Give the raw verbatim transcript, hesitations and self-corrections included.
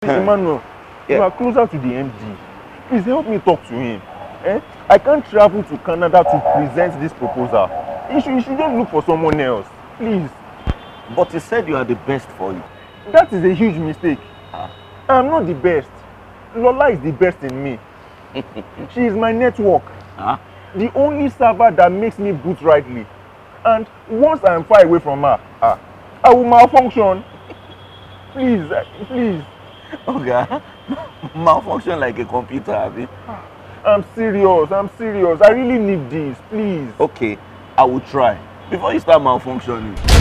Emmanuel, yeah. You are closer to the M D. Please help me talk to him. Eh? I can't travel to Canada to present this proposal. You should, you should just look for someone else. Please. But he said you are the best for it. That is a huge mistake. Huh? I'm not the best. Lola is the best in me. She is my network. Huh? The only server that makes me boot rightly. And once I'm far away from her, uh, I will malfunction. Please, uh, please. Okay. Malfunction like a computer, Abby. I'm serious, I'm serious. I really need this, please. Okay, I will try. Before you start malfunctioning.